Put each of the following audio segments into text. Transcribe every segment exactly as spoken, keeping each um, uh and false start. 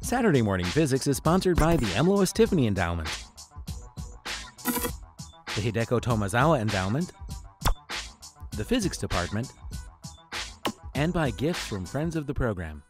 Saturday Morning Physics is sponsored by the M. Lois Tiffany Endowment, the Hideko Tomazawa Endowment, the Physics Department, and by gifts from friends of the program.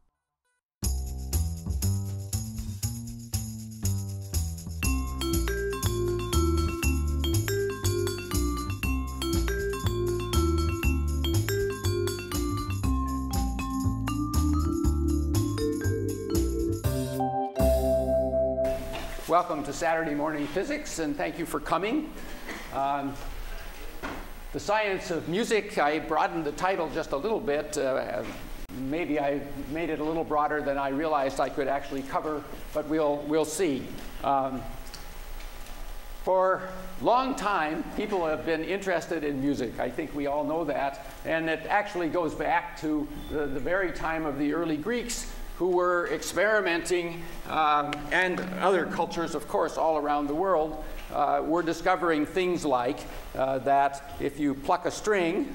Welcome to Saturday Morning Physics, and thank you for coming. Um, the science of music, I broadened the title just a little bit. Uh, maybe I made it a little broader than I realized I could actually cover, but we'll, we'll see. Um, for a long time, people have been interested in music. I think we all know that. And it actually goes back to the, the very time of the early Greeks, who were experimenting, um, and other cultures, of course, all around the world, uh, were discovering things like uh, that if you pluck a string,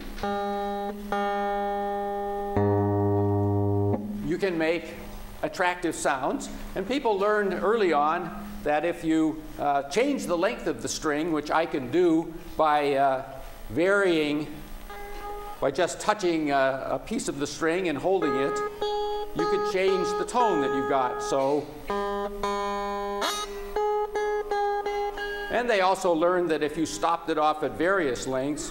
you can make attractive sounds. And people learned early on that if you uh, change the length of the string, which I can do by uh, varying, by just touching a, a piece of the string and holding it, you could change the tone that you got. So, and they also learned that if you stopped it off at various lengths,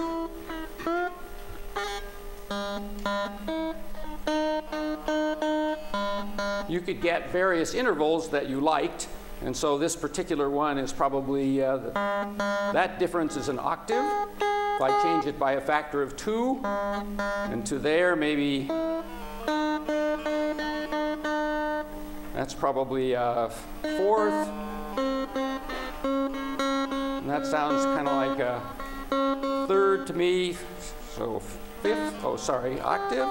you could get various intervals that you liked. And so this particular one is probably, uh, the, that difference is an octave. If I change it by a factor of two, and to there maybe, that's probably a fourth. And that sounds kind of like a third to me. So fifth, oh sorry, octave.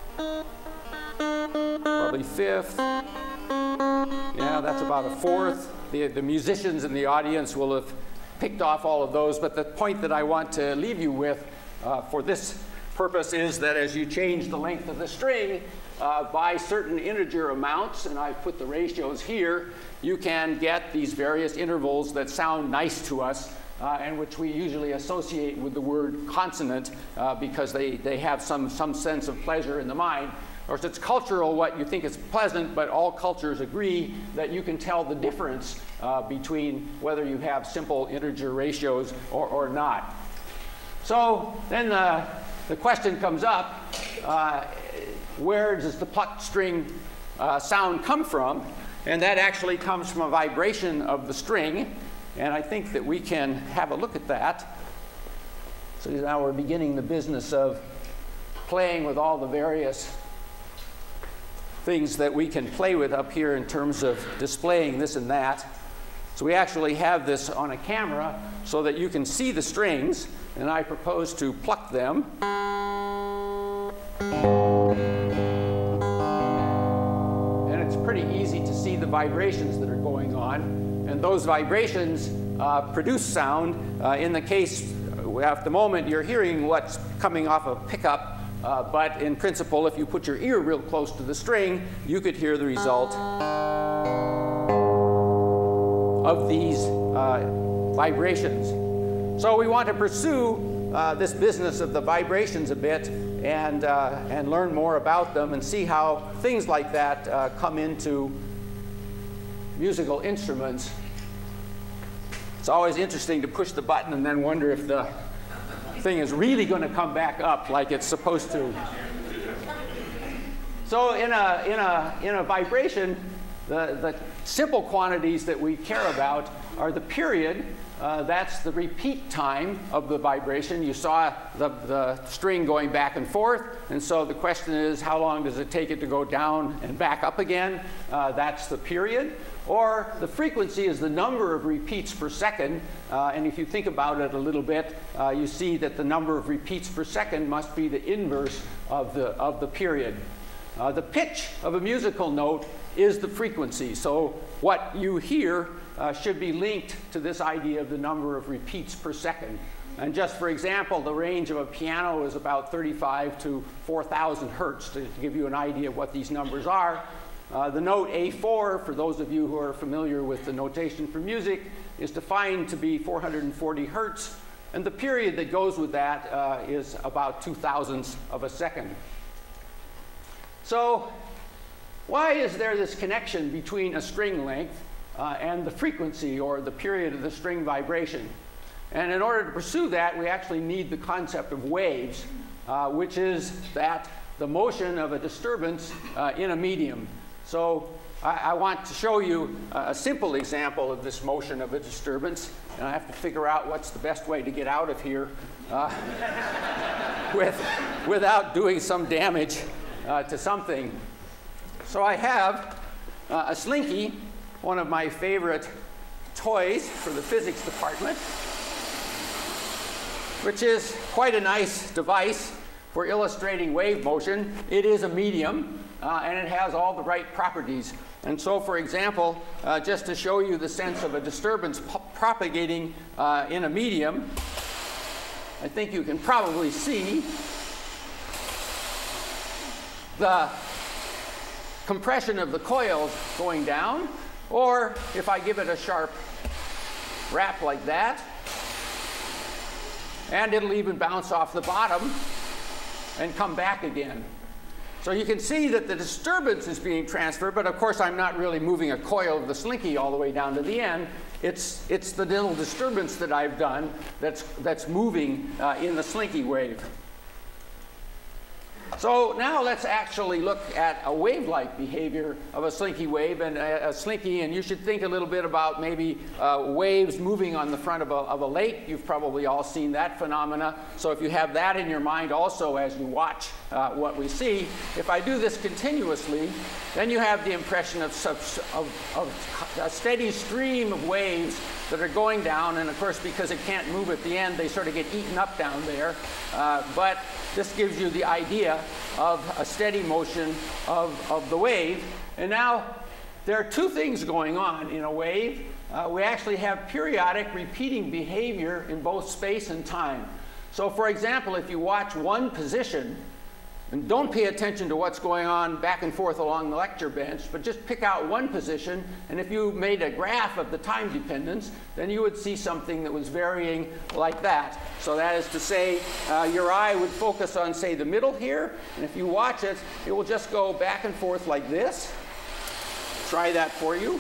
Probably fifth. Yeah, that's about a fourth. The, the musicians in the audience will have picked off all of those, but the point that I want to leave you with uh, for this purpose is that as you change the length of the string uh, by certain integer amounts, and I've put the ratios here, you can get these various intervals that sound nice to us uh, and which we usually associate with the word consonant uh, because they, they have some, some sense of pleasure in the mind. Of course, it's cultural what you think is pleasant, but all cultures agree that you can tell the difference uh, between whether you have simple integer ratios or, or not. So then the, the question comes up, uh, where does the plucked string uh, sound come from? And that actually comes from a vibration of the string. And I think that we can have a look at that. So now we're beginning the business of playing with all the various things that we can play with up here in terms of displaying this and that. So we actually have this on a camera so that you can see the strings, and I propose to pluck them. And it's pretty easy to see the vibrations that are going on, and those vibrations uh, produce sound. Uh, in the case, at the moment, you're hearing what's coming off a pickup. Uh, but in principle, if you put your ear real close to the string, you could hear the result of these uh, vibrations. So we want to pursue uh, this business of the vibrations a bit and, uh, and learn more about them and see how things like that uh, come into musical instruments. It's always interesting to push the button and then wonder if the thing is really going to come back up like it's supposed to. So in a, in a, in a vibration, the, the simple quantities that we care about are the period. Uh, that's the repeat time of the vibration. You saw the, the string going back and forth, and so the question is, how long does it take it to go down and back up again? Uh, that's the period. Or the frequency is the number of repeats per second, uh, and if you think about it a little bit, uh, you see that the number of repeats per second must be the inverse of the, of the period. Uh, the pitch of a musical note is the frequency, so what you hear uh, should be linked to this idea of the number of repeats per second. And just for example, the range of a piano is about thirty-five to four thousand hertz, to give you an idea of what these numbers are. Uh, the note A four, for those of you who are familiar with the notation for music, is defined to be four hundred forty hertz, and the period that goes with that uh, is about two thousandths of a second. So why is there this connection between a string length uh, and the frequency or the period of the string vibration? And in order to pursue that, we actually need the concept of waves, uh, which is that the motion of a disturbance uh, in a medium. So I, I want to show you a, a simple example of this motion of a disturbance, and I have to figure out what's the best way to get out of here uh, with, without doing some damage uh, to something. So I have uh, a slinky, one of my favorite toys for the physics department, which is quite a nice device for illustrating wave motion. It is a medium, uh, and it has all the right properties. And so, for example, uh, just to show you the sense of a disturbance propagating uh, in a medium, I think you can probably see the compression of the coils going down, or if I give it a sharp rap like that, and it'll even bounce off the bottom and come back again. So you can see that the disturbance is being transferred, but of course I'm not really moving a coil of the slinky all the way down to the end. It's, it's the little disturbance that I've done that's, that's moving uh, in the slinky wave. So now let's actually look at a wave-like behavior of a slinky wave and a, a slinky, and you should think a little bit about maybe uh, waves moving on the front of a, of a lake. You've probably all seen that phenomena. So if you have that in your mind also as you watch uh, what we see, if I do this continuously, then you have the impression of, of, of a steady stream of waves that are going down, and of course because it can't move at the end, they sort of get eaten up down there. Uh, but this gives you the idea of a steady motion of, of the wave. And now there are two things going on in a wave. Uh, we actually have periodic repeating behavior in both space and time. So for example, if you watch one position, and don't pay attention to what's going on back and forth along the lecture bench, but just pick out one position, and if you made a graph of the time dependence, then you would see something that was varying like that. So that is to say, uh, your eye would focus on, say, the middle here, and if you watch it, it will just go back and forth like this. Try that for you.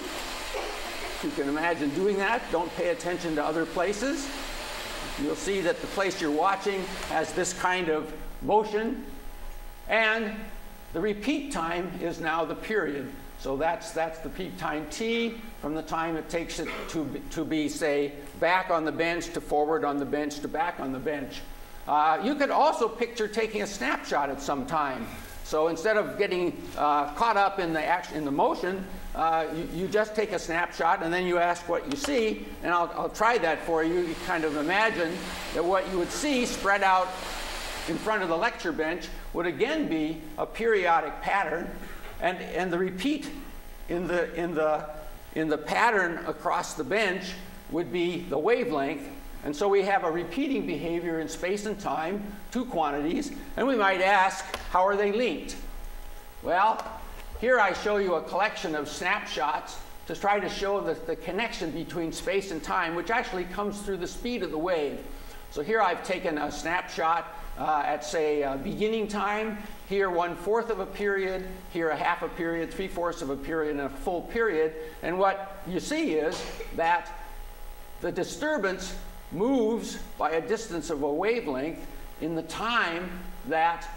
You can imagine doing that. Don't pay attention to other places. You'll see that the place you're watching has this kind of motion. And the repeat time is now the period. So that's, that's the peak time t from the time it takes it to be, to be, say, back on the bench to forward on the bench to back on the bench. Uh, you could also picture taking a snapshot at some time. So instead of getting uh, caught up in the, action, in the motion, uh, you, you just take a snapshot and then you ask what you see. And I'll, I'll try that for you. You kind of imagine that what you would see spread out in front of the lecture bench would again be a periodic pattern, and, and the repeat in the, in, the, in the pattern across the bench would be the wavelength. And so we have a repeating behavior in space and time, two quantities, and we might ask, how are they linked? Well, here I show you a collection of snapshots to try to show the, the connection between space and time, which actually comes through the speed of the wave. So here I've taken a snapshot Uh, at, say, uh, beginning time, here one-fourth of a period, here a half a period, three-fourths of a period, and a full period. And what you see is that the disturbance moves by a distance of a wavelength in the time that,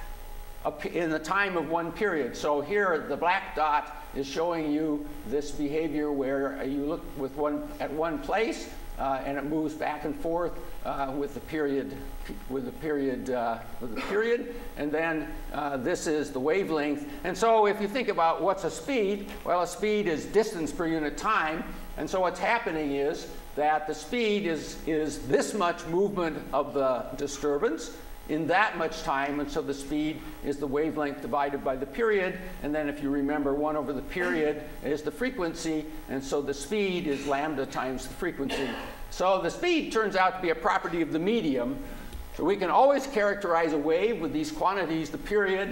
in the time of one period. So here the black dot is showing you this behavior where you look with one, at one place, uh, and it moves back and forth uh, with the period, with the period, uh, with the period, and then uh, this is the wavelength. And so if you think about what's a speed, well, a speed is distance per unit time, and so what's happening is that the speed is, is this much movement of the disturbance in that much time, and so the speed is the wavelength divided by the period, and then if you remember, one over the period is the frequency, and so the speed is lambda times the frequency. So the speed turns out to be a property of the medium, so we can always characterize a wave with these quantities, the period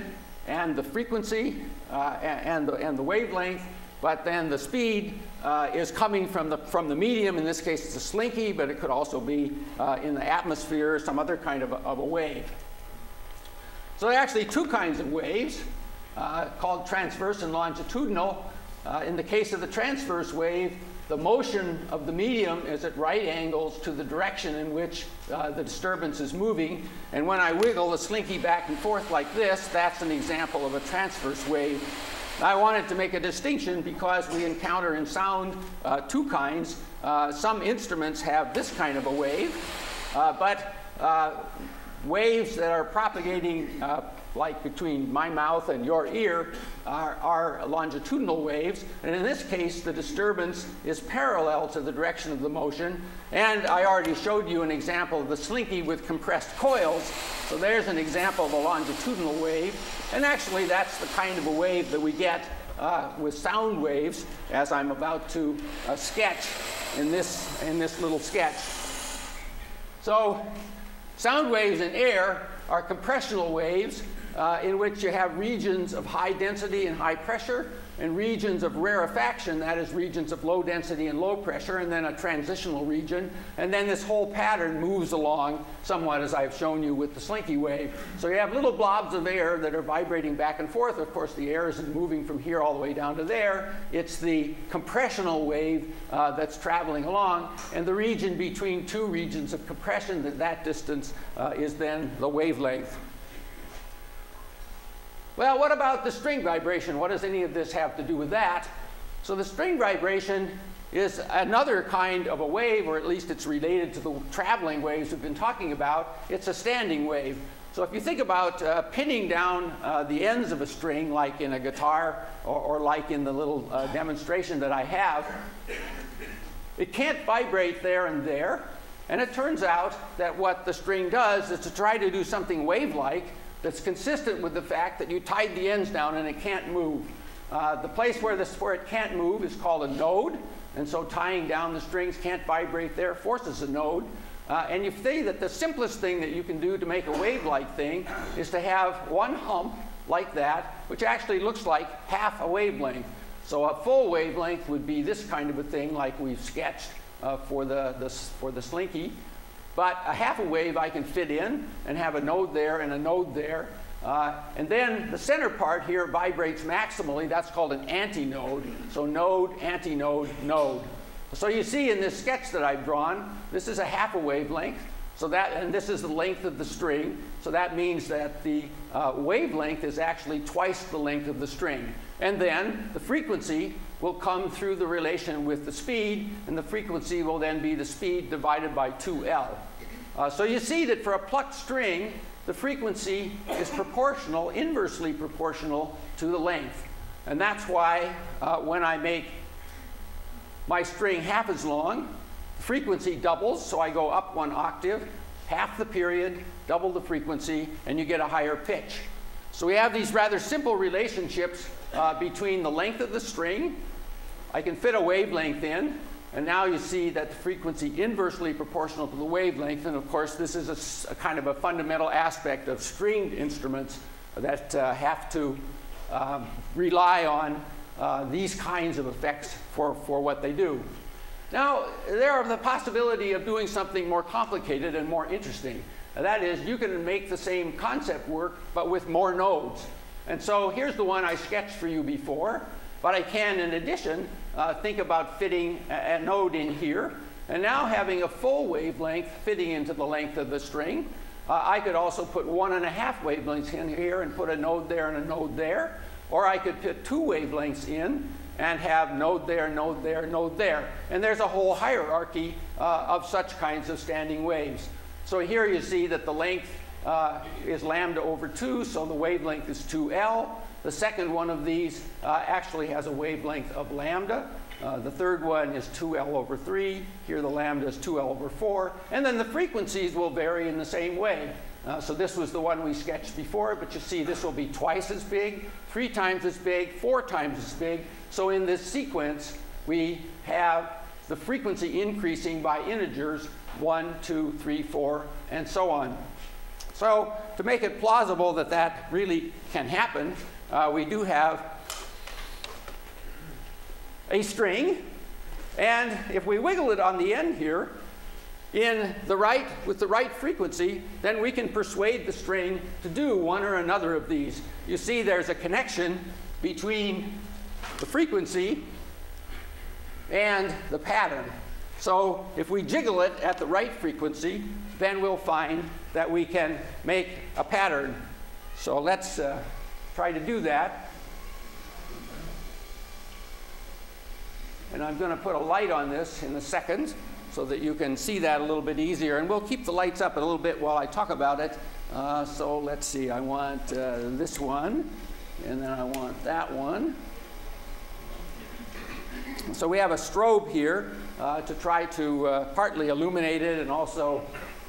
and the frequency uh, and, the, and the wavelength, but then the speed uh, is coming from the, from the medium. In this case, it's a slinky, but it could also be uh, in the atmosphere or some other kind of a, of a wave. So there are actually two kinds of waves uh, called transverse and longitudinal. Uh, in the case of the transverse wave, the motion of the medium is at right angles to the direction in which uh, the disturbance is moving. And when I wiggle the slinky back and forth like this, that's an example of a transverse wave. I wanted to make a distinction because we encounter in sound uh, two kinds. Uh, some instruments have this kind of a wave, uh, but uh, waves that are propagating uh, like between my mouth and your ear are, are longitudinal waves. And in this case, the disturbance is parallel to the direction of the motion. And I already showed you an example of the slinky with compressed coils. So there's an example of a longitudinal wave. And actually, that's the kind of a wave that we get uh, with sound waves, as I'm about to uh, sketch in this, in this little sketch. So sound waves in air are compressional waves uh, in which you have regions of high density and high pressure, and regions of rarefaction, that is regions of low density and low pressure, and then a transitional region. And then this whole pattern moves along somewhat as I've shown you with the slinky wave. So you have little blobs of air that are vibrating back and forth. Of course, the air isn't moving from here all the way down to there. It's the compressional wave uh, that's traveling along. And the region between two regions of compression, that, that distance uh, is then the wavelength. Well, what about the string vibration? What does any of this have to do with that? So the string vibration is another kind of a wave, or at least it's related to the traveling waves we've been talking about. It's a standing wave. So if you think about uh, pinning down uh, the ends of a string, like in a guitar, or, or like in the little uh, demonstration that I have, it can't vibrate there and there. And it turns out that what the string does is to try to do something wave-like that's consistent with the fact that you tied the ends down and it can't move. Uh, the place where, this, where it can't move is called a node, and so tying down the strings can't vibrate there, forces a node. Uh, and you see that the simplest thing that you can do to make a wave-like thing is to have one hump like that, which actually looks like half a wavelength. So a full wavelength would be this kind of a thing like we've sketched uh, for, the, the, for the slinky. But a half a wave I can fit in and have a node there and a node there. Uh, and then the center part here vibrates maximally. That's called an antinode. So node, antinode, node. So you see in this sketch that I've drawn, this is a half a wavelength. So that, and this is the length of the string. So that means that the uh, wavelength is actually twice the length of the string. And then the frequency will come through the relation with the speed, and the frequency will then be the speed divided by two L. Uh, so you see that for a plucked string, the frequency is proportional, inversely proportional to the length. And that's why uh, when I make my string half as long, the frequency doubles, so I go up one octave, half the period, double the frequency, and you get a higher pitch. So we have these rather simple relationships uh, between the length of the string. I can fit a wavelength in, and now you see that the frequency inversely proportional to the wavelength. And of course, this is a, a kind of a fundamental aspect of stringed instruments that uh, have to um, rely on uh, these kinds of effects for, for what they do. Now, there are the possibility of doing something more complicated and more interesting. That is, you can make the same concept work, but with more nodes. And so here's the one I sketched for you before. But I can, in addition, uh, think about fitting a, a node in here. And now having a full wavelength fitting into the length of the string. Uh, I could also put one and a half wavelengths in here and put a node there and a node there. Or I could put two wavelengths in and have node there, node there, node there. And there's a whole hierarchy uh, of such kinds of standing waves. So here you see that the length uh, is lambda over two, so the wavelength is two L. The second one of these uh, actually has a wavelength of lambda. Uh, the third one is two L over three. Here the lambda is two L over four. And then the frequencies will vary in the same way. Uh, so this was the one we sketched before, but you see this will be twice as big, three times as big, four times as big. So in this sequence, we have the frequency increasing by integers, one, two, three, four, and so on. So to make it plausible that that really can happen, uh, we do have a string, and if we wiggle it on the end here in the right, with the right frequency, then we can persuade the string to do one or another of these. You see there's a connection between the frequency and the pattern. So if we jiggle it at the right frequency, then we'll find that we can make a pattern. So let's uh, try to do that. And I'm going to put a light on this in a second so that you can see that a little bit easier. And we'll keep the lights up a little bit while I talk about it. Uh, so let's see, I want uh, this one, and then I want that one. So we have a strobe here uh, to try to uh, partly illuminate it, and also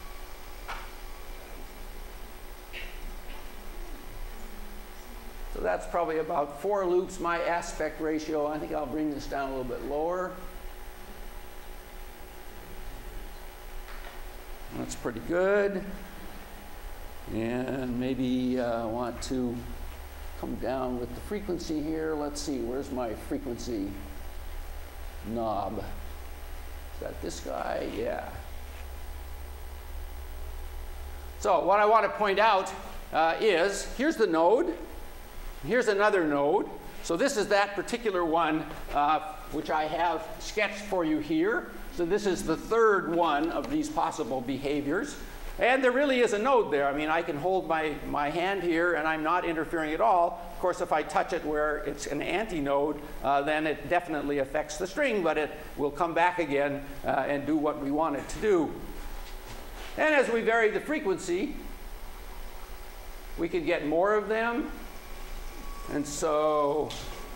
so that's probably about four loops. My aspect ratio, I think I'll bring this down a little bit lower. That's pretty good. And maybe I uh, want to come down with the frequency here. Let's see, where's my frequency knob? Is that this guy? Yeah. So what I want to point out uh, is, here's the node. Here's another node. So this is that particular one uh, which I have sketched for you here. So this is the third one of these possible behaviors. And there really is a node there. I mean, I can hold my, my hand here, and I'm not interfering at all. Of course, if I touch it where it's an antinode, uh, then it definitely affects the string, but it will come back again uh, and do what we want it to do. And as we vary the frequency, we can get more of them. And so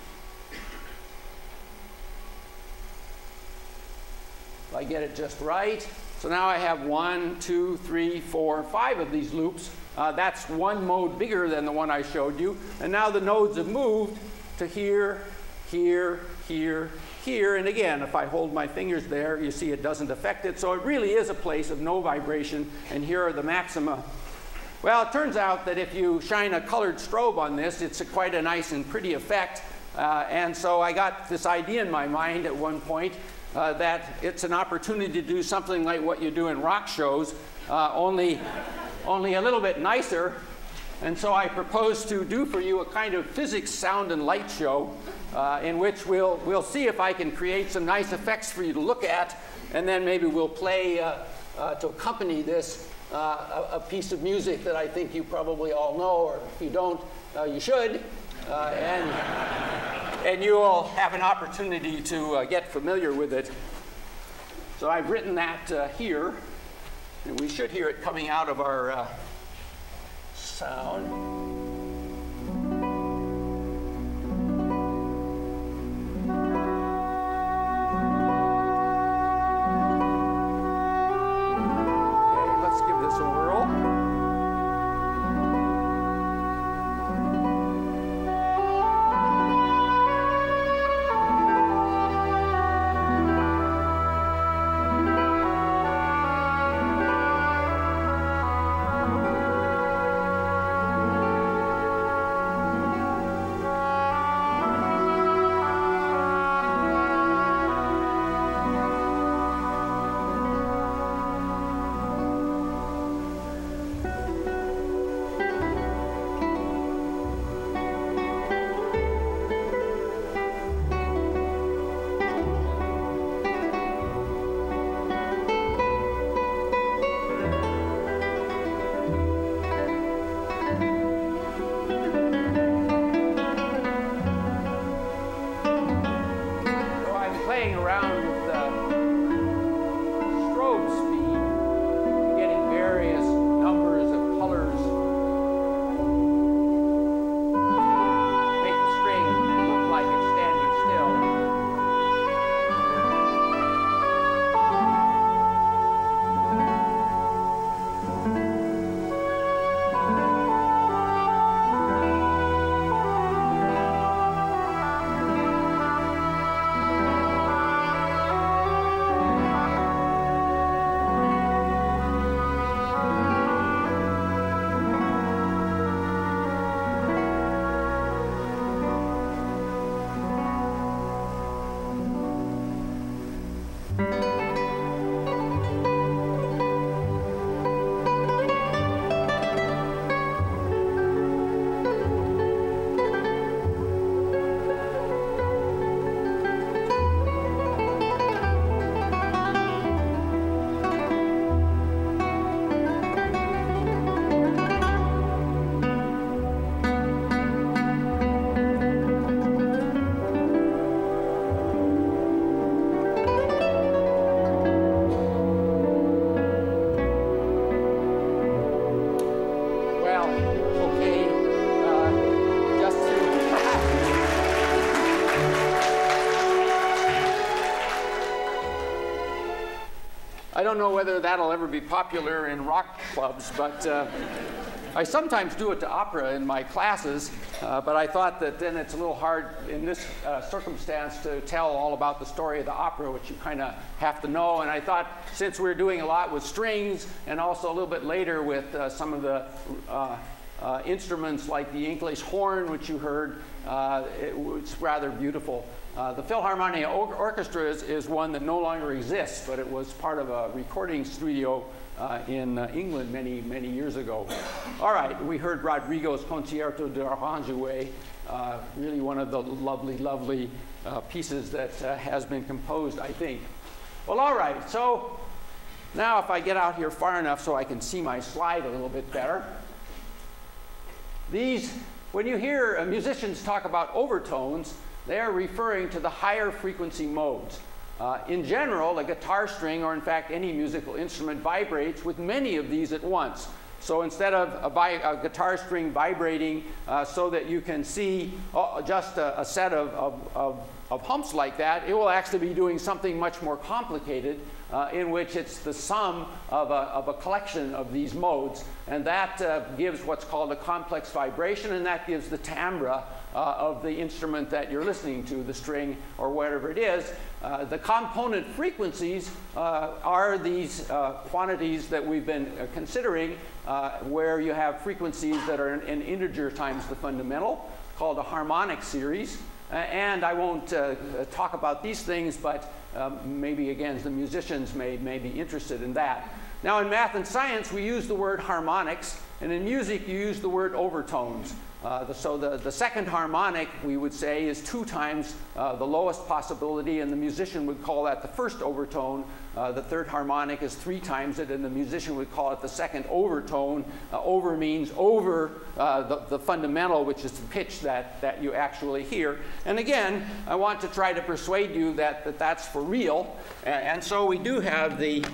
if I get it just right, so now I have one, two, three, four, five of these loops. Uh, that's one mode bigger than the one I showed you. And now the nodes have moved to here, here, here, here. And again, if I hold my fingers there, you see it doesn't affect it. So it really is a place of no vibration. And here are the maxima. Well, it turns out that if you shine a colored strobe on this, it's a quite a nice and pretty effect. Uh, and so I got this idea in my mind at one point uh, that it's an opportunity to do something like what you do in rock shows, uh, only, only a little bit nicer. And so I propose to do for you a kind of physics, sound, and light show uh, in which we'll, we'll see if I can create some nice effects for you to look at, and then maybe we'll play uh, uh, to accompany this Uh, a, a piece of music that I think you probably all know, or if you don't, uh, you should. Uh, and, and you will have an opportunity to uh, get familiar with it. So I've written that uh, here, and we should hear it coming out of our uh, sound. don't know whether that'll ever be popular in rock clubs, but uh, I sometimes do it to opera in my classes, uh, but I thought that then it's a little hard in this uh, circumstance to tell all about the story of the opera, which you kind of have to know. And I thought since we're doing a lot with strings and also a little bit later with uh, some of the uh, uh, instruments like the English horn, which you heard, uh, it was rather beautiful. Uh, the Philharmonia or Orchestra is, is one that no longer exists, but it was part of a recording studio Uh, in uh, England many, many years ago. All right, we heard Rodrigo's Concierto d'Aranjuez, uh, really one of the lovely, lovely uh, pieces that uh, has been composed, I think. Well, all right, so now if I get out here far enough so I can see my slide a little bit better. These, when you hear uh, musicians talk about overtones, they are referring to the higher frequency modes. Uh, in general, a guitar string, or in fact any musical instrument, vibrates with many of these at once. So instead of a, vi a guitar string vibrating uh, so that you can see uh, just a, a set of, of, of, of humps like that, it will actually be doing something much more complicated uh, in which it's the sum of a, of a collection of these modes. And that uh, gives what's called a complex vibration, and that gives the timbre Uh, of the instrument that you're listening to, the string or whatever it is. Uh, the component frequencies uh, are these uh, quantities that we've been uh, considering, uh, where you have frequencies that are in, in integer times the fundamental, called a harmonic series. Uh, and I won't uh, talk about these things, but um, maybe again the musicians may, may be interested in that. Now in math and science we use the word harmonics, and in music you use the word overtones. Uh, the, so the, the second harmonic, we would say, is two times uh, the lowest possibility, and the musician would call that the first overtone. Uh, the third harmonic is three times it, and the musician would call it the second overtone. Uh, over means over uh, the, the fundamental, which is the pitch that, that you actually hear. And again, I want to try to persuade you that, that that's for real. And, and so we do have the,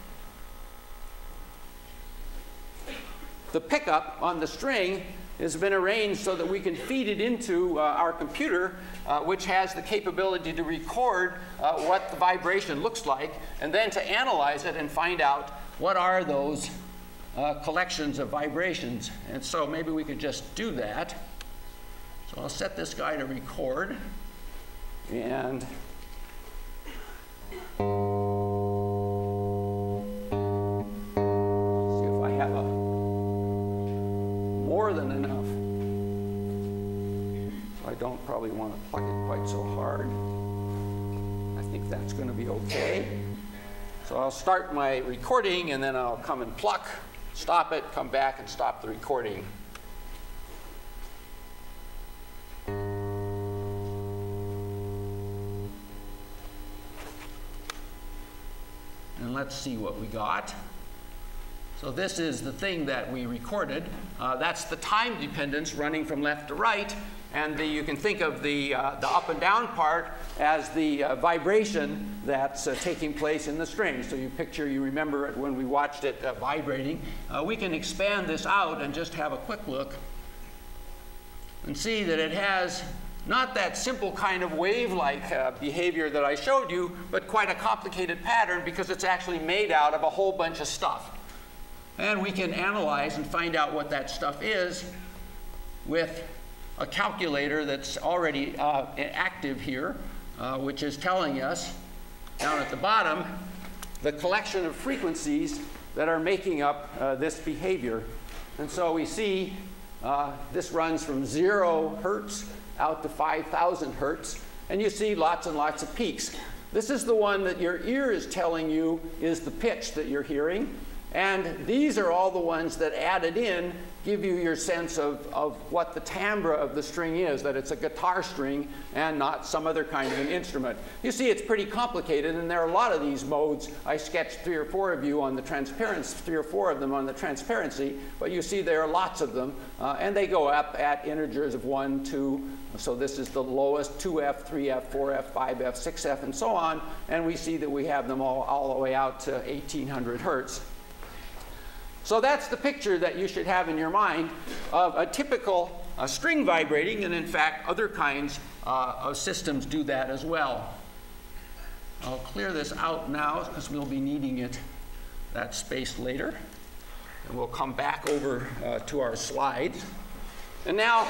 the pickup on the string has been arranged so that we can feed it into uh, our computer, uh, which has the capability to record uh, what the vibration looks like, and then to analyze it and find out what are those uh, collections of vibrations. And so maybe we could just do that. So I'll set this guy to record, and see if I have a more than enough. So I don't probably want to pluck it quite so hard. I think that's going to be okay. So I'll start my recording, and then I'll come and pluck, stop it, come back and stop the recording. And let's see what we got. So this is the thing that we recorded. Uh, that's the time dependence running from left to right. And the, you can think of the, uh, the up and down part as the uh, vibration that's uh, taking place in the string. So you picture, you remember it when we watched it uh, vibrating. Uh, we can expand this out and just have a quick look and see that it has not that simple kind of wave-like uh, behavior that I showed you, but quite a complicated pattern because it's actually made out of a whole bunch of stuff. And we can analyze and find out what that stuff is with a calculator that's already uh, active here, uh, which is telling us down at the bottom the collection of frequencies that are making up uh, this behavior. And so we see uh, this runs from zero hertz out to five thousand hertz, and you see lots and lots of peaks. This is the one that your ear is telling you is the pitch that you're hearing. And these are all the ones that added in give you your sense of, of what the timbre of the string is, that it's a guitar string and not some other kind of an instrument. You see it's pretty complicated, and there are a lot of these modes. I sketched three or four of you on the transparency, three or four of them on the transparency, but you see there are lots of them, uh, and they go up at integers of one, two, so this is the lowest, two F, three F, four F, five F, six F, and so on, and we see that we have them all, all the way out to eighteen hundred hertz. So that's the picture that you should have in your mind of a typical uh, string vibrating, and in fact other kinds uh, of systems do that as well. I'll clear this out now because we'll be needing it that space later. And we'll come back over uh, to our slides. And now,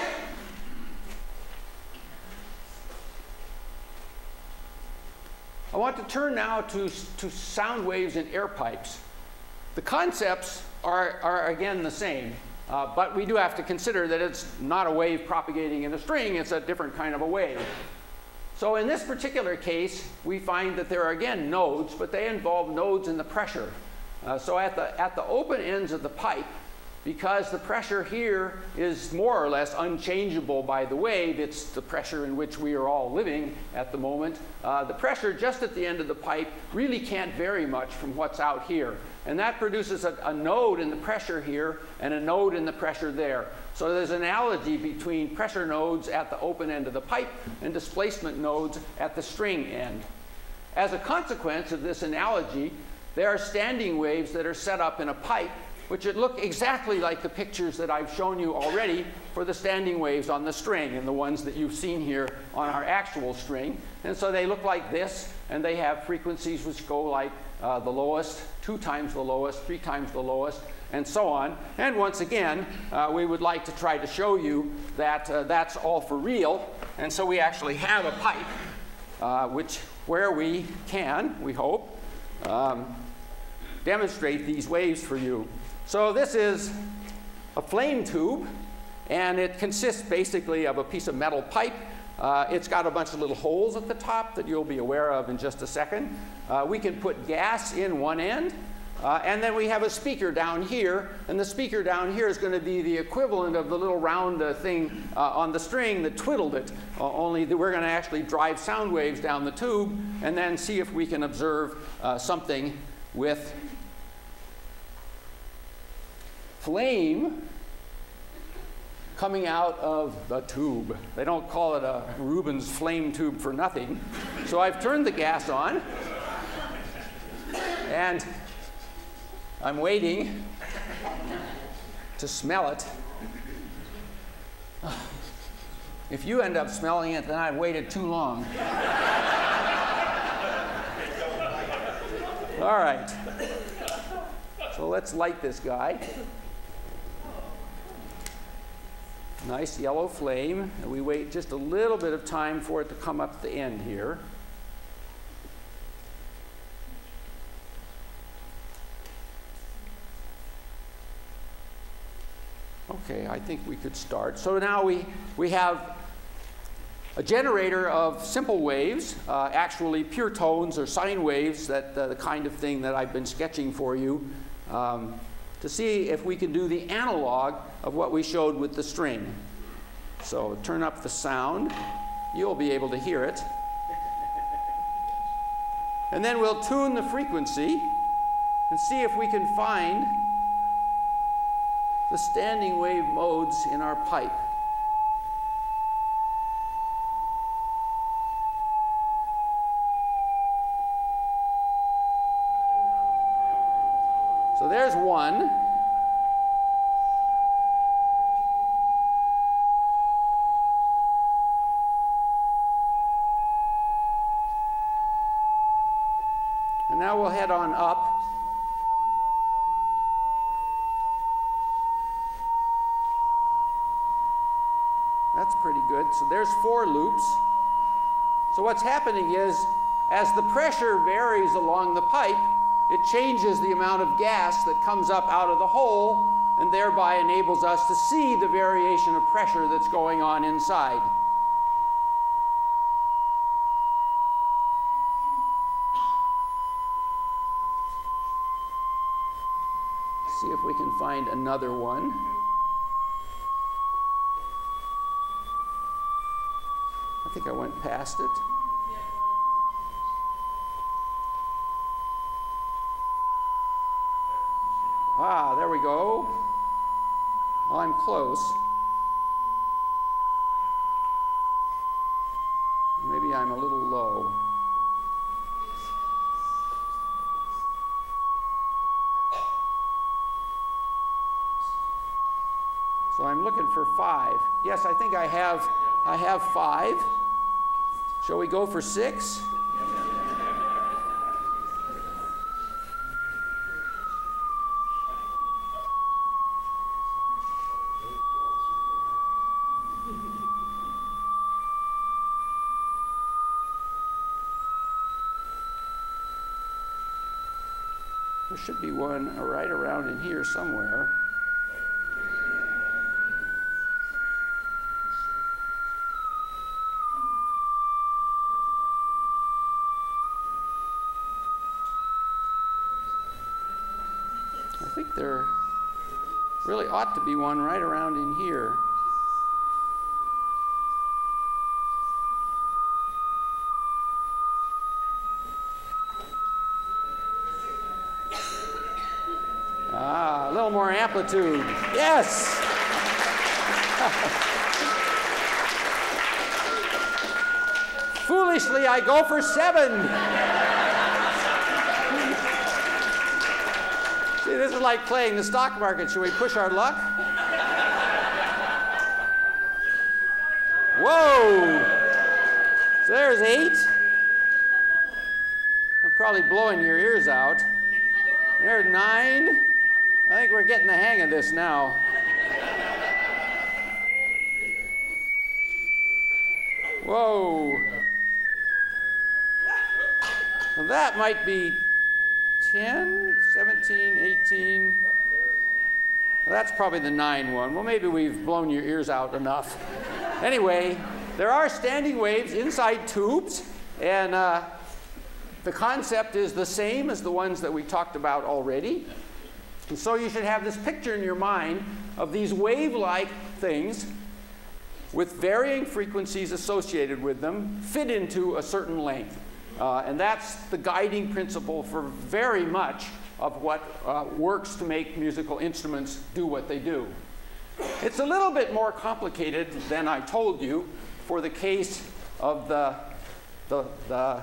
I want to turn now to, to sound waves in air pipes. The concepts are, are again the same, uh, but we do have to consider that it's not a wave propagating in a string, it's a different kind of a wave. So in this particular case, we find that there are again nodes, but they involve nodes in the pressure. Uh, so at the, at the open ends of the pipe, because the pressure here is more or less unchangeable by the wave, it's the pressure in which we are all living at the moment, uh, the pressure just at the end of the pipe really can't vary much from what's out here. And that produces a, a node in the pressure here and a node in the pressure there. So there's an analogy between pressure nodes at the open end of the pipe and displacement nodes at the string end. As a consequence of this analogy, there are standing waves that are set up in a pipe which would look exactly like the pictures that I've shown you already for the standing waves on the string and the ones that you've seen here on our actual string. And so they look like this, and they have frequencies which go like uh, the lowest, two times the lowest, three times the lowest, and so on. And once again, uh, we would like to try to show you that uh, that's all for real. And so we actually have a pipe uh, which, where we can, we hope, um, demonstrate these waves for you. So this is a flame tube, and it consists basically of a piece of metal pipe. Uh, it's got a bunch of little holes at the top that you'll be aware of in just a second. Uh, we can put gas in one end, uh, and then we have a speaker down here, and the speaker down here is going to be the equivalent of the little round uh, thing uh, on the string that twiddled it, uh, only that we're going to actually drive sound waves down the tube and then see if we can observe uh, something with flame coming out of the tube. They don't call it a Rubens flame tube for nothing. So I've turned the gas on, and I'm waiting to smell it. If you end up smelling it, then I've waited too long. All right. So let's light this guy. Nice yellow flame, and we wait just a little bit of time for it to come up the end here. Okay, I think we could start. So now we, we have a generator of simple waves, uh, actually pure tones or sine waves, that uh, the kind of thing that I've been sketching for you, um, to see if we can do the analog of what we showed with the string. So turn up the sound. You'll be able to hear it. And then we'll tune the frequency and see if we can find the standing wave modes in our pipe. So there's one. And now we'll head on up. That's pretty good. So there's four loops. So what's happening is, as the pressure varies along the pipe, it changes the amount of gas that comes up out of the hole, and thereby enables us to see the variation of pressure that's going on inside. See if we can find another one. I think I went past it. Ah, there we go. Well, I'm close. Maybe I'm a little low. So I'm looking for five. Yes, I think I have, I have five. Shall we go for six? There should be one right around in here somewhere. I think there really ought to be one right around in here. Ah, a little more amplitude. Yes! Foolishly, I go for seven. See, this is like playing the stock market. Should we push our luck? Whoa! So there's eight. I'm probably blowing your ears out. There's nine. I think we're getting the hang of this now. Whoa. Well, that might be ten, seventeen, eighteen. Well, that's probably the nine one. Well, maybe we've blown your ears out enough. Anyway, there are standing waves inside tubes, and uh, the concept is the same as the ones that we talked about already. And so you should have this picture in your mind of these wave-like things with varying frequencies associated with them fit into a certain length. Uh, and that's the guiding principle for very much of what uh, works to make musical instruments do what they do. It's a little bit more complicated than I told you for the case of the, the, the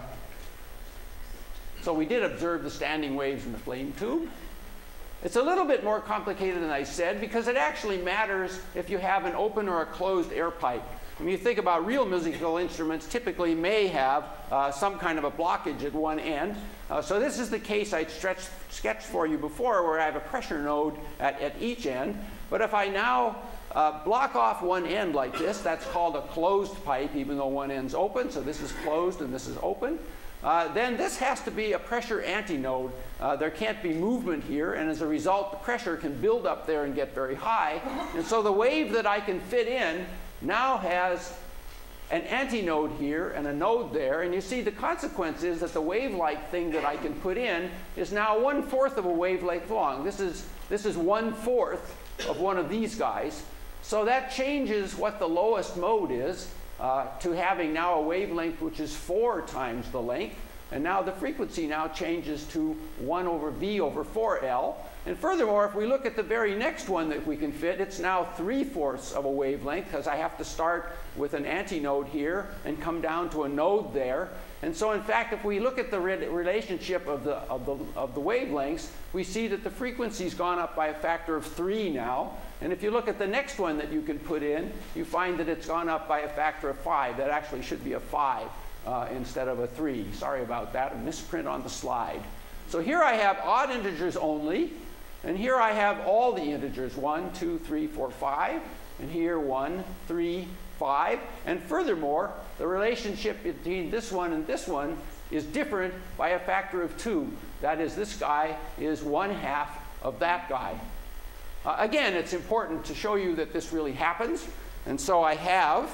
so we did observe the standing waves in the flame tube. It's a little bit more complicated than I said because it actually matters if you have an open or a closed air pipe. When you think about real musical instruments, typically may have uh, some kind of a blockage at one end. Uh, so this is the case I stretched, sketched for you before, where I have a pressure node at, at each end. But if I now uh, block off one end like this, that's called a closed pipe, even though one end's open. So this is closed and this is open. Uh, then this has to be a pressure antinode. Uh, there can't be movement here, and as a result, the pressure can build up there and get very high. And so the wave that I can fit in now has an antinode here and a node there, and you see the consequence is that the wave-like thing that I can put in is now one-fourth of a wavelength long. This is, this is one-fourth of one of these guys. So that changes what the lowest mode is. Uh, to having now a wavelength which is four times the length. And now the frequency now changes to one over V over four L. And furthermore, if we look at the very next one that we can fit, it's now three-fourths of a wavelength because I have to start with an antinode here and come down to a node there. And so in fact, if we look at the re relationship of the, of, the, of the wavelengths, we see that the frequency's gone up by a factor of three now. And if you look at the next one that you can put in, you find that it's gone up by a factor of five. That actually should be a five uh, instead of a three. Sorry about that, a misprint on the slide. So here I have odd integers only, and here I have all the integers, one, two, three, four, five, and here one, three, five. And furthermore, the relationship between this one and this one is different by a factor of two. That is, this guy is one half of that guy. Uh, again, it's important to show you that this really happens. And so I have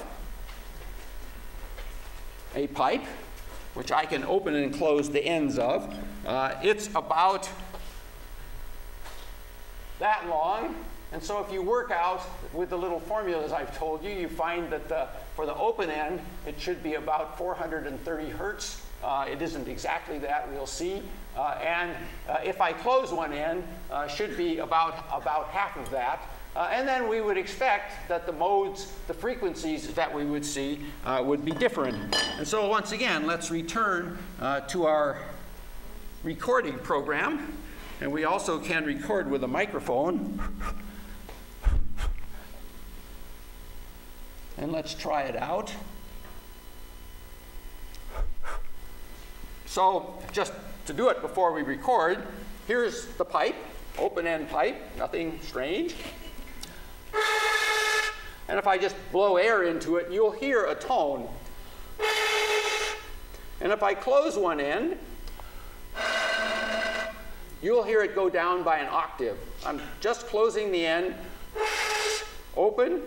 a pipe, which I can open and close the ends of. Uh, it's about that long. And so if you work out with the little formulas I've told you, you find that the, for the open end, it should be about four hundred thirty hertz. Uh, it isn't exactly that, we'll see. Uh, and uh, if I close one end, uh, should be about, about half of that. Uh, and then we would expect that the modes, the frequencies that we would see uh, would be different. And so once again, let's return uh, to our recording program. And we also can record with a microphone. And let's try it out. So just to do it before we record, here's the pipe, open-end pipe, nothing strange. And if I just blow air into it, you'll hear a tone. And if I close one end, you'll hear it go down by an octave. I'm just closing the end, open,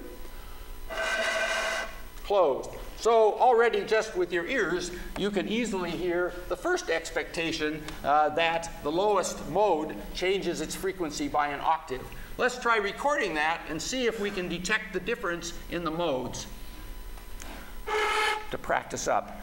closed. So already just with your ears, you can easily hear the first expectation uh, that the lowest mode changes its frequency by an octave. Let's try recording that and see if we can detect the difference in the modes to practice up.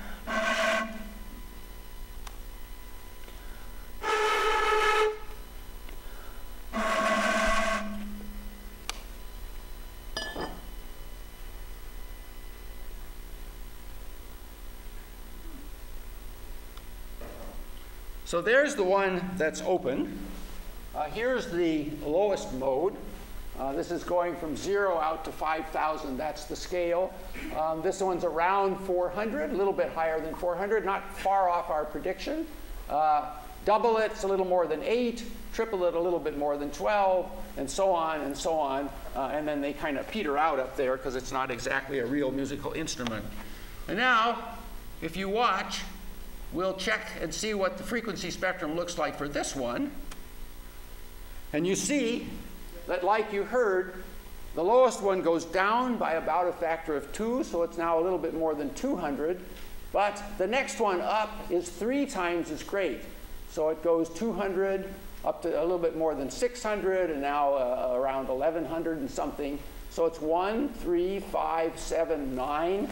So there's the one that's open. Uh, here's the lowest mode. Uh, this is going from zero out to five thousand. That's the scale. Um, this one's around four hundred, a little bit higher than four hundred, not far off our prediction. Uh, double it, it's a little more than eight. Triple it, a little bit more than twelve, and so on and so on. Uh, and then they kind of peter out up there because it's not exactly a real musical instrument. And now, if you watch, we'll check and see what the frequency spectrum looks like for this one. And you see that, like you heard, the lowest one goes down by about a factor of two, so it's now a little bit more than two hundred. But the next one up is three times as great. So it goes two hundred up to a little bit more than six hundred, and now uh, around eleven hundred and something. So it's one, three, five, seven, nine.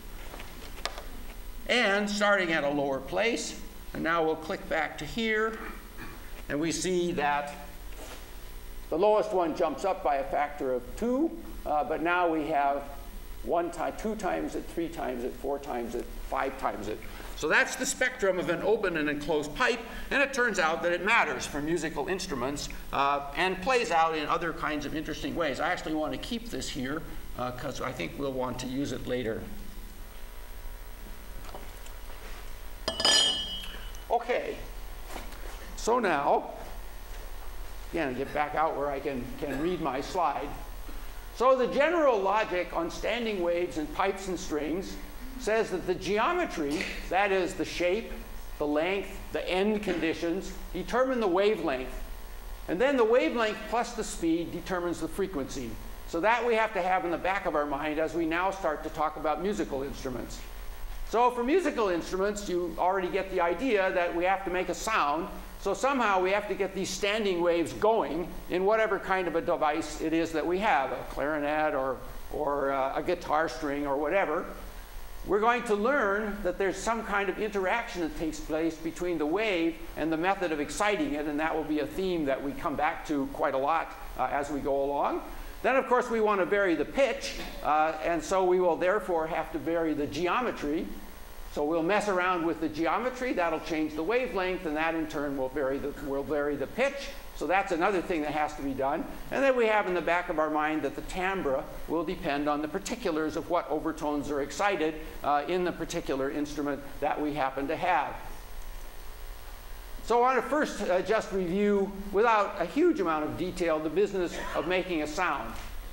And starting at a lower place, and now we'll click back to here, and we see that the lowest one jumps up by a factor of two, uh, but now we have one time, two times it, three times it, four times it, five times it. So that's the spectrum of an open and enclosed pipe, and it turns out that it matters for musical instruments uh, and plays out in other kinds of interesting ways. I actually want to keep this here because uh, I think we'll want to use it later. Okay, so now, again, get back out where I can, can read my slide. So the general logic on standing waves and pipes and strings says that the geometry, that is the shape, the length, the end conditions, determine the wavelength. And then the wavelength plus the speed determines the frequency. So that we have to have in the back of our mind as we now start to talk about musical instruments. So for musical instruments, you already get the idea that we have to make a sound. So somehow we have to get these standing waves going in whatever kind of a device it is that we have, a clarinet or, or uh, a guitar string or whatever. We're going to learn that there's some kind of interaction that takes place between the wave and the method of exciting it, and that will be a theme that we come back to quite a lot uh, as we go along. Then, of course, we want to vary the pitch, uh, and so we will therefore have to vary the geometry. So we'll mess around with the geometry. That'll change the wavelength, and that in turn will vary the, will vary the pitch. So that's another thing that has to be done. And then we have in the back of our mind that the timbre will depend on the particulars of what overtones are excited uh, in the particular instrument that we happen to have. So I want to first uh, just review, without a huge amount of detail, the business of making a sound.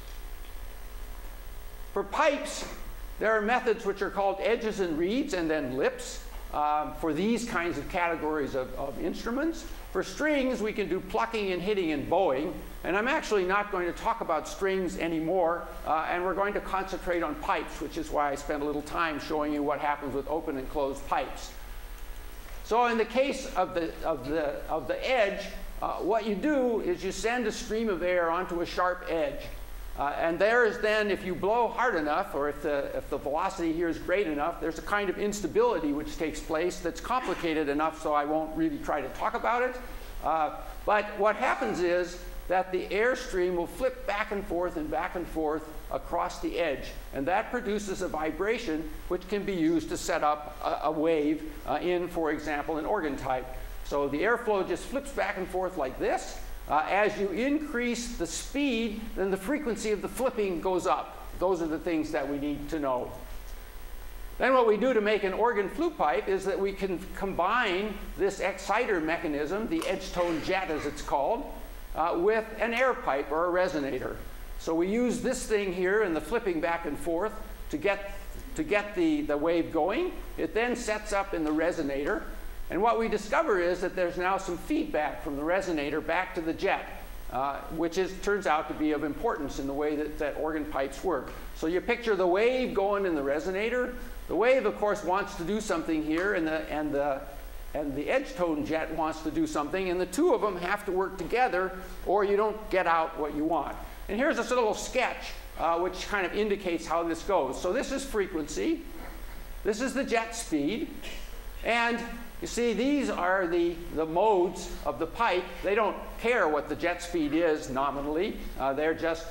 For pipes, there are methods which are called edges and reeds and then lips um, for these kinds of categories of, of instruments. For strings, we can do plucking and hitting and bowing. And I'm actually not going to talk about strings anymore, uh, and we're going to concentrate on pipes, which is why I spent a little time showing you what happens with open and closed pipes. So in the case of the, of the, of the edge, uh, what you do is you send a stream of air onto a sharp edge. Uh, and there is then, if you blow hard enough, or if the, if the velocity here is great enough, there's a kind of instability which takes place that's complicated enough so I won't really try to talk about it. Uh, but what happens is that the airstream will flip back and forth and back and forth across the edge. And that produces a vibration which can be used to set up a, a wave uh, in, for example, an organ type. So the airflow just flips back and forth like this. Uh, as you increase the speed, then the frequency of the flipping goes up. Those are the things that we need to know. Then what we do to make an organ flute pipe is that we can combine this exciter mechanism, the edge tone jet as it's called, uh, with an air pipe or a resonator. So we use this thing here and the flipping back and forth to get, to get the, the wave going. It then sets up in the resonator. And what we discover is that there's now some feedback from the resonator back to the jet, uh, which is, turns out to be of importance in the way that, that organ pipes work. So you picture the wave going in the resonator. The wave, of course, wants to do something here, and the, and the, and the edge tone jet wants to do something, and the two of them have to work together, or you don't get out what you want. And here's this little sketch, uh, which kind of indicates how this goes. So this is frequency. This is the jet speed. And you see, these are the, the modes of the pipe. They don't care what the jet speed is nominally. Uh, they're just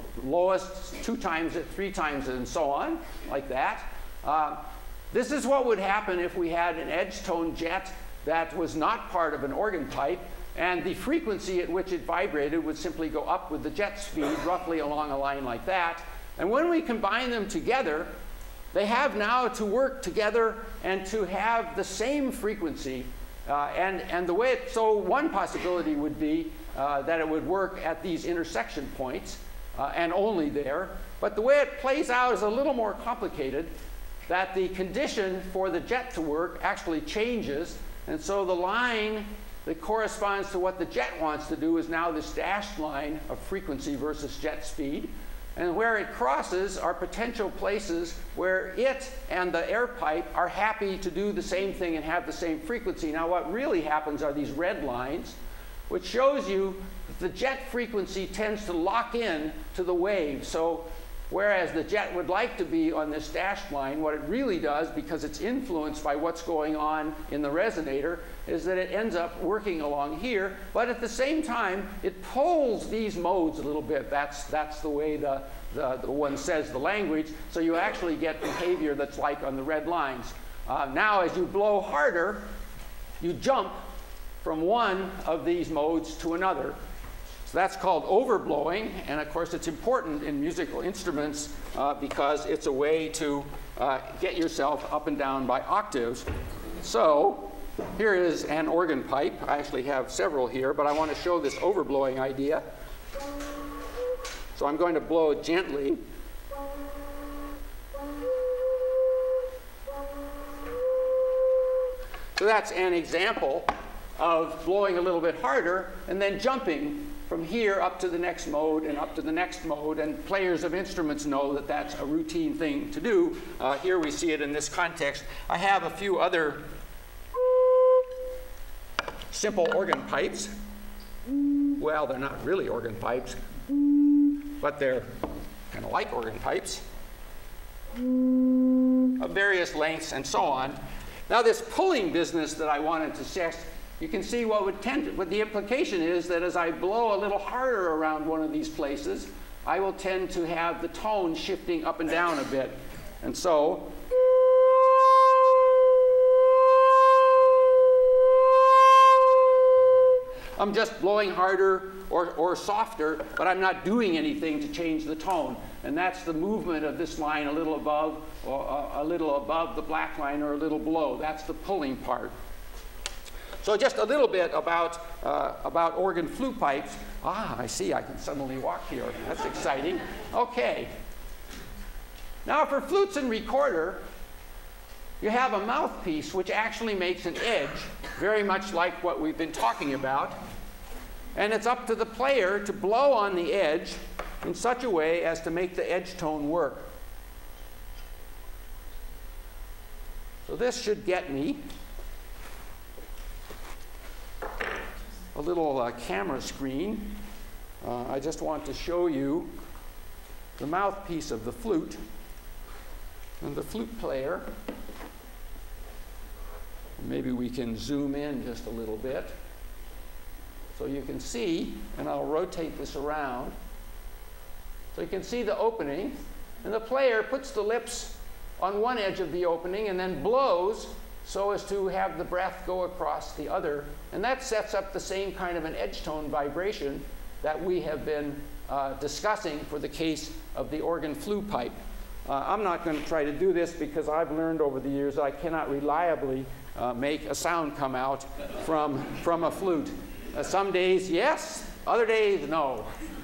lowest, two times it, three times it, and so on, like that. Uh, this is what would happen if we had an edge tone jet that was not part of an organ pipe, and the frequency at which it vibrated would simply go up with the jet speed, roughly along a line like that. And when we combine them together, they have now to work together and to have the same frequency. Uh, and, and the way it, so one possibility would be uh, that it would work at these intersection points uh, and only there. But the way it plays out is a little more complicated, that the condition for the jet to work actually changes. And so the line that corresponds to what the jet wants to do is now this dashed line of frequency versus jet speed. And where it crosses are potential places where it and the air pipe are happy to do the same thing and have the same frequency. Now what really happens are these red lines, which shows you that the jet frequency tends to lock in to the wave. So whereas the jet would like to be on this dashed line, what it really does, because it's influenced by what's going on in the resonator, is that it ends up working along here, but at the same time, it pulls these modes a little bit. That's, that's the way the, the, the one says the language, so you actually get behavior that's like on the red lines. Uh, now, as you blow harder, you jump from one of these modes to another. So that's called overblowing, and of course it's important in musical instruments uh, because it's a way to uh, get yourself up and down by octaves. So here is an organ pipe. I actually have several here, but I want to show this overblowing idea. So I'm going to blow it gently. So that's an example of blowing a little bit harder and then jumping from here up to the next mode and up to the next mode, and players of instruments know that that's a routine thing to do. Uh, here we see it in this context. I have a few other simple organ pipes. Well, they're not really organ pipes, but they're kind of like organ pipes of various lengths and so on. Now this pulling business that I wanted to test, you can see what would tend to, what the implication is that as I blow a little harder around one of these places, I will tend to have the tone shifting up and down a bit. And so I'm just blowing harder or, or softer, but I'm not doing anything to change the tone. And that's the movement of this line a little above, or a, a little above the black line, or a little below. That's the pulling part. So just a little bit about, uh, about organ flute pipes. Ah, I see, I can suddenly walk here. That's exciting. Okay. Now for flutes and recorder, you have a mouthpiece which actually makes an edge, very much like what we've been talking about. And it's up to the player to blow on the edge in such a way as to make the edge tone work. So this should get me a little uh, camera screen. Uh, I just want to show you the mouthpiece of the flute and the flute player. Maybe we can zoom in just a little bit so you can see, and I'll rotate this around. So you can see the opening, and the player puts the lips on one edge of the opening and then blows so as to have the breath go across the other. And that sets up the same kind of an edge tone vibration that we have been uh, discussing for the case of the organ flute pipe. Uh, I'm not going to try to do this because I've learned over the years that I cannot reliably uh, make a sound come out from, from a flute. Uh, some days, yes. Other days, no.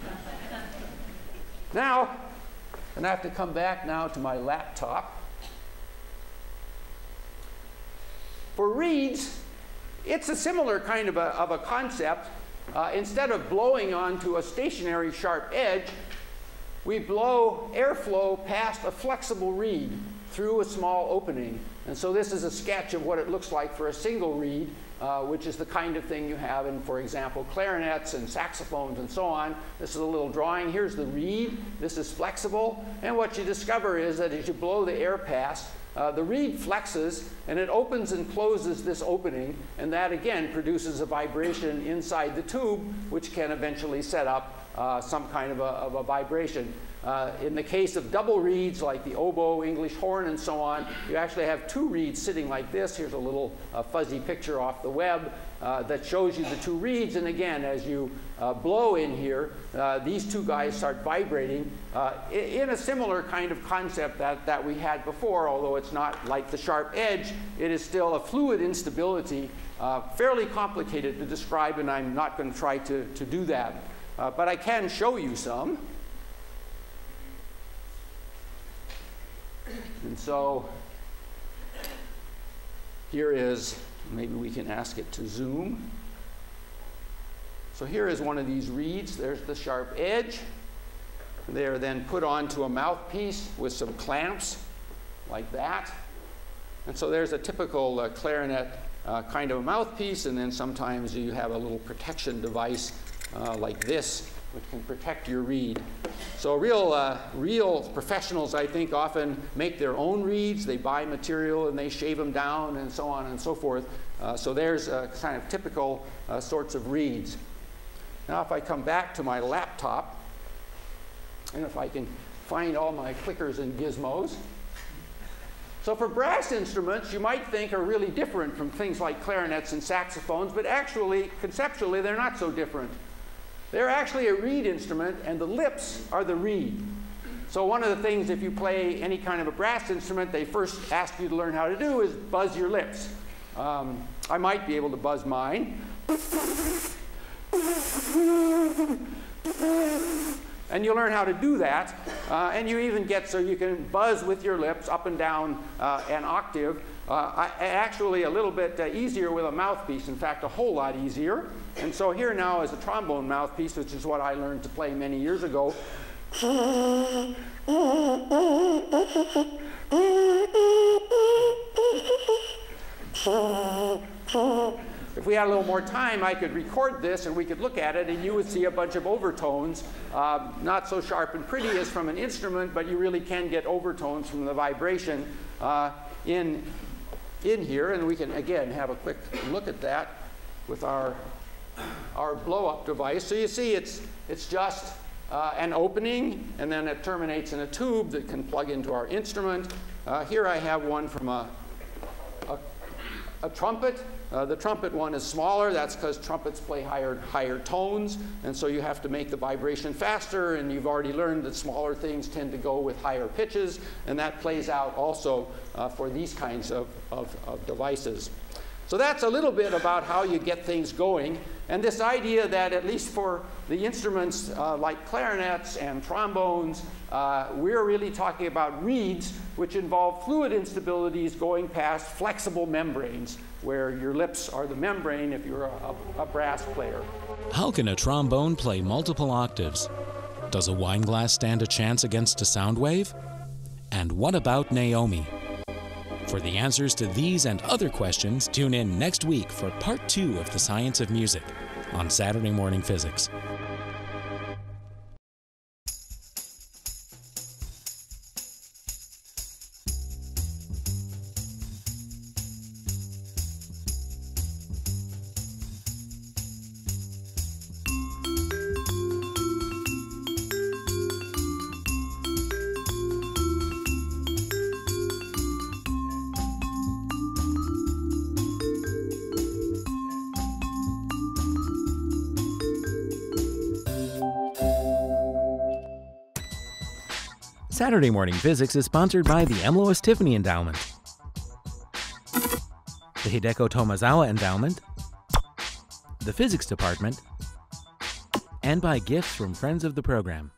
Now, and I have to come back now to my laptop. For reeds, it's a similar kind of a, of a concept. Uh, instead of blowing onto a stationary sharp edge, we blow airflow past a flexible reed through a small opening. And so this is a sketch of what it looks like for a single reed, uh, which is the kind of thing you have in, for example, clarinets and saxophones and so on. This is a little drawing. Here's the reed. This is flexible. And what you discover is that as you blow the air past, uh, the reed flexes, and it opens and closes this opening. And that, again, produces a vibration inside the tube, which can eventually set up uh, some kind of a, of a vibration. Uh, in the case of double reeds, like the oboe, English horn, and so on, you actually have two reeds sitting like this. Here's a little uh, fuzzy picture off the web uh, that shows you the two reeds. And again, as you uh, blow in here, uh, these two guys start vibrating uh, in a similar kind of concept that, that we had before, although it's not like the sharp edge. It is still a fluid instability, uh, fairly complicated to describe, and I'm not going to try to, to do that. Uh, but I can show you some. And so here is, maybe we can ask it to zoom. So here is one of these reeds. There's the sharp edge. They are then put onto a mouthpiece with some clamps like that. And so there's a typical uh, clarinet uh, kind of a mouthpiece, and then sometimes you have a little protection device uh, like this, which can protect your reed. So real, uh, real professionals, I think, often make their own reeds. They buy material and they shave them down and so on and so forth. Uh, so there's uh, kind of typical uh, sorts of reeds. Now if I come back to my laptop, and if I can find all my clickers and gizmos. So for brass instruments, you might think are really different from things like clarinets and saxophones, but actually, conceptually, they're not so different. They're actually a reed instrument, and the lips are the reed. So one of the things, if you play any kind of a brass instrument, they first ask you to learn how to do is buzz your lips. Um, I might be able to buzz mine. And you learn how to do that, uh, and you even get so you can buzz with your lips up and down uh, an octave. Uh, I, actually a little bit uh, easier with a mouthpiece, in fact a whole lot easier. And so here now is a trombone mouthpiece, which is what I learned to play many years ago. If we had a little more time, I could record this and we could look at it, and you would see a bunch of overtones. Uh, not so sharp and pretty as from an instrument, but you really can get overtones from the vibration uh, in, in here. And we can, again, have a quick look at that with our, our blow-up device. So you see it's, it's just uh, an opening, and then it terminates in a tube that can plug into our instrument. Uh, here I have one from a, a, a trumpet. Uh, the trumpet one is smaller. That's because trumpets play higher, higher tones, and so you have to make the vibration faster, and you've already learned that smaller things tend to go with higher pitches, and that plays out also uh, for these kinds of, of, of devices. So that's a little bit about how you get things going, and this idea that at least for the instruments uh, like clarinets and trombones, uh, we're really talking about reeds, which involve fluid instabilities going past flexible membranes, where your lips are the membrane if you're a, a brass player. How can a trombone play multiple octaves? Does a wine glass stand a chance against a sound wave? And what about Naomi? For the answers to these and other questions, tune in next week for part two of The Science of Music on Saturday Morning Physics. Saturday Morning Physics is sponsored by the M. Lois Tiffany Endowment, the Hideko Tomazawa Endowment, the Physics Department, and by gifts from friends of the program.